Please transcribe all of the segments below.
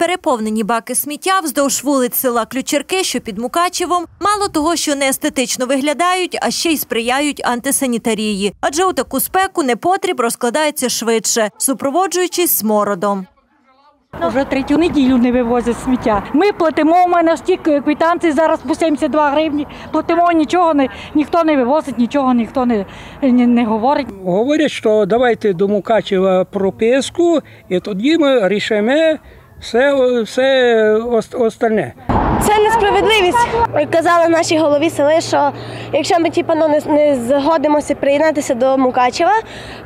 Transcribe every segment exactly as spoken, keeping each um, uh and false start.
Переповнені баки сміття вздовж вулиць села Ключерки, що під Мукачевом, мало того, що не естетично виглядають, а ще й сприяють антисанітарії. Адже у таку спеку непотріб розкладається швидше, супроводжуючись смородом. Вже третю неділю не вивозять сміття. Ми платимо, у мене стільки квитанцій зараз по сімдесят два гривні. Платимо, нічого, не, ніхто не вивозить, нічого ніхто не, не, не говорить. Говорять, що давайте до Мукачева прописку, і тоді ми рішимо все, все остальне. Це несправедливість. Казали наші голові сели, що якщо ми типу, ну, не, не згодимося приєднатися до Мукачева,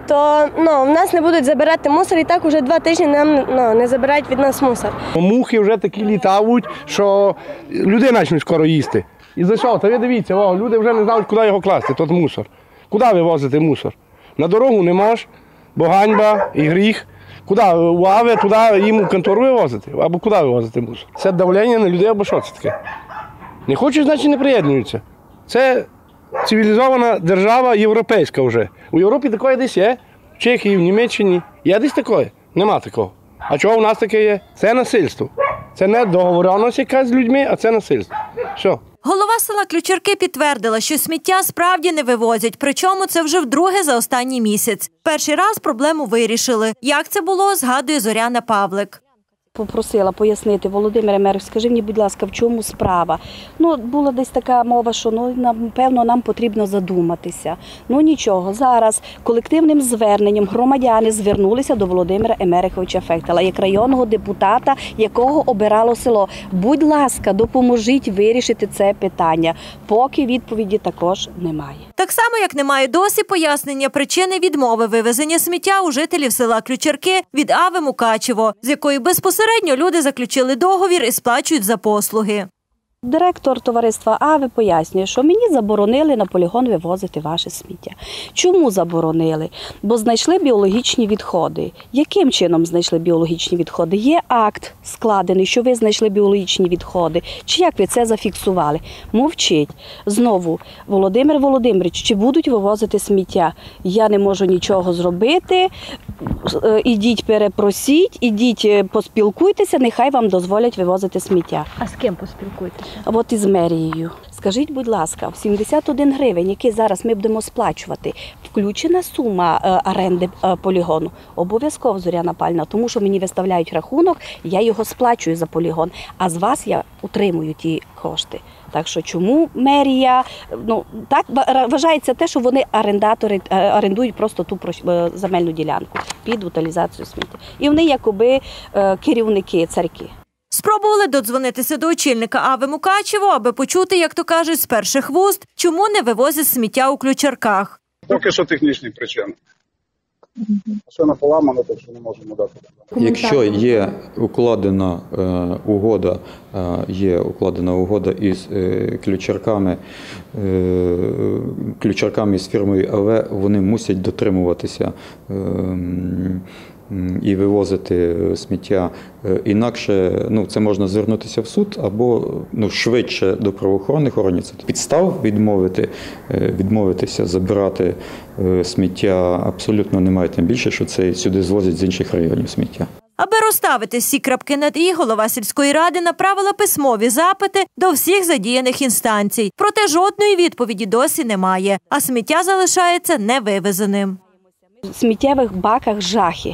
то ну, в нас не будуть забирати мусор, і так вже два тижні нам ну, не забирають від нас мусор. Мухи вже такі літають, що люди почнуть скоро їсти. І за що? Та ви дивіться, о, люди вже не знають, куди його класти, тут мусор. Куди ви возите мусор? На дорогу не можеш, бо ганьба і гріх. Куди? У Аве, туди їм у контору вивозити? Або куди вивозити мусор? Це давлення на людей, або що це таке? Не хочуть, значить не приєднуються. Це цивілізована держава європейська вже. У Європі такое десь є, в Чехії, в Німеччині. Є десь такое? Нема такого. А чого у нас таке є? Це насильство. Це не договореність якась з людьми, а це насильство. Все. Голова села Ключерки підтвердила, що сміття справді не вивозять, причому це вже вдруге за останній місяць. Перший раз проблему вирішили. Як це було, згадує Зоряна Павлик. Попросила пояснити, Володимир Емерик, скажи мені, будь ласка, в чому справа? Ну, була десь така мова, що, ну, напевно, нам потрібно задуматися. Ну, нічого, зараз колективним зверненням громадяни звернулися до Володимира Емериковича Фехтеля, як районного депутата, якого обирало село. Будь ласка, допоможіть вирішити це питання, поки відповіді також немає. Так само, як немає досі пояснення причини відмови вивезення сміття у жителів села Ключерки від Ави Мукачево, з якої безпосередньо люди заключили договір і сплачують за послуги. Директор товариства «Аве» пояснює, що мені заборонили на полігон вивозити ваше сміття. Чому заборонили? Бо знайшли біологічні відходи. Яким чином знайшли біологічні відходи? Є акт складений, що ви знайшли біологічні відходи. Чи як ви це зафіксували? Мовчить. Знову, Володимир Володимирович, чи будуть вивозити сміття? Я не можу нічого зробити. Ідіть перепросіть, ідіть поспілкуйтеся, нехай вам дозволять вивозити сміття. А з ким поспілкуйтеся? От із мерією. Скажіть, будь ласка, в сімдесят один гривень, який зараз ми будемо сплачувати, включена сума оренди полігону? Обов'язково, Зоряна Павлівна, тому що мені виставляють рахунок, я його сплачую за полігон, а з вас я утримую ті кошти. Так що чому мерія, ну, так вважається те, що вони орендатори, орендують просто ту земельну ділянку під утилізацію сміття. І вони якоби керівники, царьки. Спробували додзвонитися до очільника Ави Мукачево, аби почути, як то кажуть, з перших вуст, чому не вивозять сміття у Ключерках. Поки що технічні причини. Машина поламана, так що не можемо дати. Якщо є укладена е, угода, е, є укладена угода із е, Ключерками, е, Ключерками з фірмою АВ, вони мусять дотримуватися е, і вивозити сміття. Інакше ну, це можна звернутися в суд або ну, швидше до правоохоронних органів. Це підстав відмовити, відмовитися, забирати сміття абсолютно немає, тим більше, що це сюди звозять з інших районів сміття. Аби розставити всі крапки над «і», голова сільської ради направила письмові запити до всіх задіяних інстанцій. Проте жодної відповіді досі немає, а сміття залишається невивезеним. В сміттєвих баках жахи.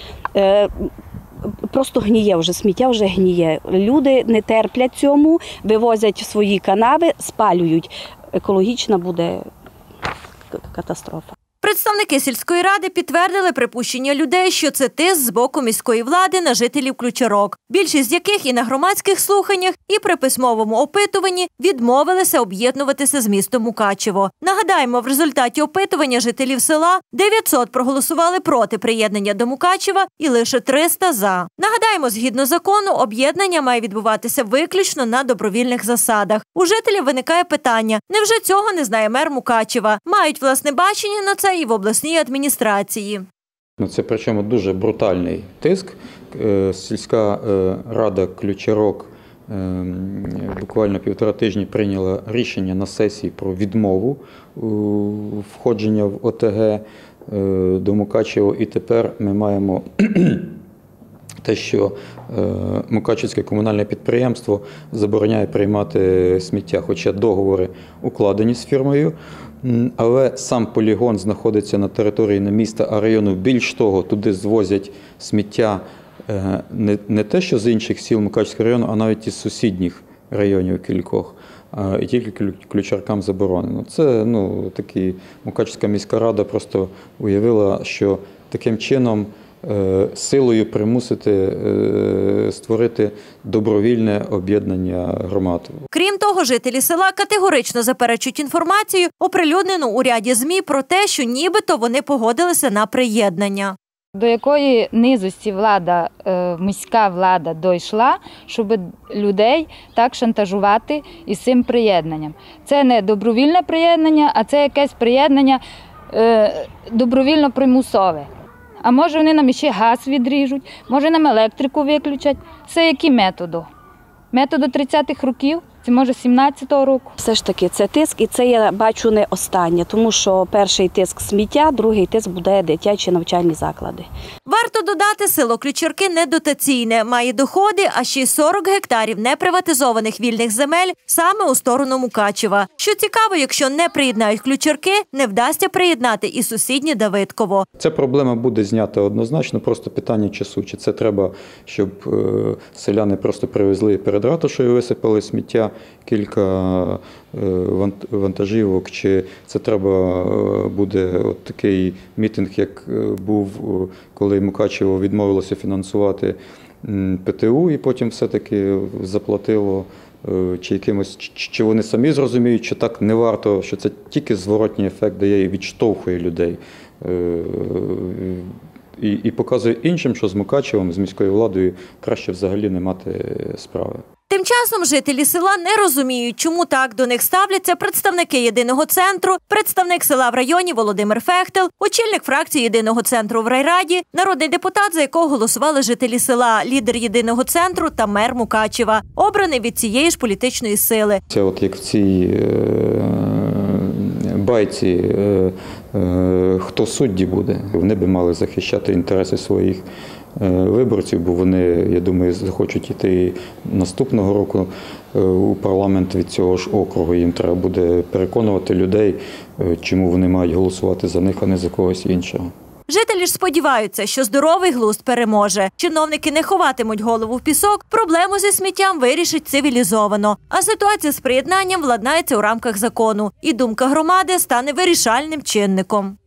Просто гніє вже, сміття вже гніє. Люди не терплять цьому, вивозять свої канави, спалюють. Екологічна буде катастрофа. Представники сільської ради підтвердили припущення людей, що це тиск з боку міської влади на жителів Ключерок, більшість з яких і на громадських слуханнях, і при письмовому опитуванні відмовилися об'єднуватися з містом Мукачево. Нагадаємо, в результаті опитування жителів села дев'ятсот проголосували проти приєднання до Мукачева і лише триста – за. Нагадаємо, згідно закону, об'єднання має відбуватися виключно на добровільних засадах. У жителів виникає питання, невже цього не знає мер Мукачева? Мають власне бачення на це і в обласній адміністрації. Це причому дуже брутальний тиск. Сільська рада Ключерок буквально півтора тижні прийняла рішення на сесії про відмову входження в ОТГ до Мукачево. І тепер ми маємо те, що е, Мукачівське комунальне підприємство забороняє приймати сміття, хоча договори укладені з фірмою, але сам полігон знаходиться на території не міста, а району. Більш того, туди звозять сміття е, не, не те, що з інших сіл Мукачівського району, а навіть із сусідніх районів кількох. І тільки Ключаркам заборонено. Це, ну, такі, Мукачівська міська рада просто уявила, що таким чином силою примусити створити добровільне об'єднання громад. Крім того, жителі села категорично заперечують інформацію, оприлюднену у ряді ЗМІ, про те, що нібито вони погодилися на приєднання. До якої низості влада, міська влада дійшла, щоб людей так шантажувати із цим приєднанням. Це не добровільне приєднання, а це якесь приєднання добровільно-примусове. А може вони нам ще газ відріжуть, може нам електрику виключать. Це які методи? Методи тридцятих років? Це, може, сімнадцятого року. Все ж таки, це тиск, і це, я бачу, не останнє, тому що перший тиск – сміття, другий тиск буде дитячі навчальні заклади. Варто додати, село Ключарки не дотаційне, має доходи, а ще й сорок гектарів неприватизованих вільних земель саме у сторону Мукачева. Що цікаво, якщо не приєднають Ключарки, не вдасться приєднати і сусіднє Давидково. Ця проблема буде знята однозначно, просто питання часу. Чи це треба, щоб селяни просто привезли перед ратушею, висипали сміття, кілька вантажівок, чи це треба буде от такий мітинг, як був, коли Мукачево відмовилося фінансувати ПТУ і потім все-таки заплатило, чи якимось, чи вони самі зрозуміють, що так не варто, що це тільки зворотній ефект дає і відштовхує людей. І, і показує іншим, що з Мукачевом, з міською владою краще взагалі не мати справи. Тим часом жителі села не розуміють, чому так до них ставляться представники Єдиного центру, представник села в районі Володимир Фехтел, очільник фракції Єдиного центру в райраді, народний депутат, за якого голосували жителі села, лідер Єдиного центру та мер Мукачева, обраний від цієї ж політичної сили. Це от як в цій байці, хто судді буде, вони би мали захищати інтереси своїх виборців, бо вони, я думаю, захочуть йти наступного року у парламент від цього ж округу. Їм треба буде переконувати людей, чому вони мають голосувати за них, а не за когось іншого. Жителі ж сподіваються, що здоровий глузд переможе. Чиновники не ховатимуть голову в пісок, проблему зі сміттям вирішить цивілізовано. А ситуація з приєднанням владнається у рамках закону. І думка громади стане вирішальним чинником.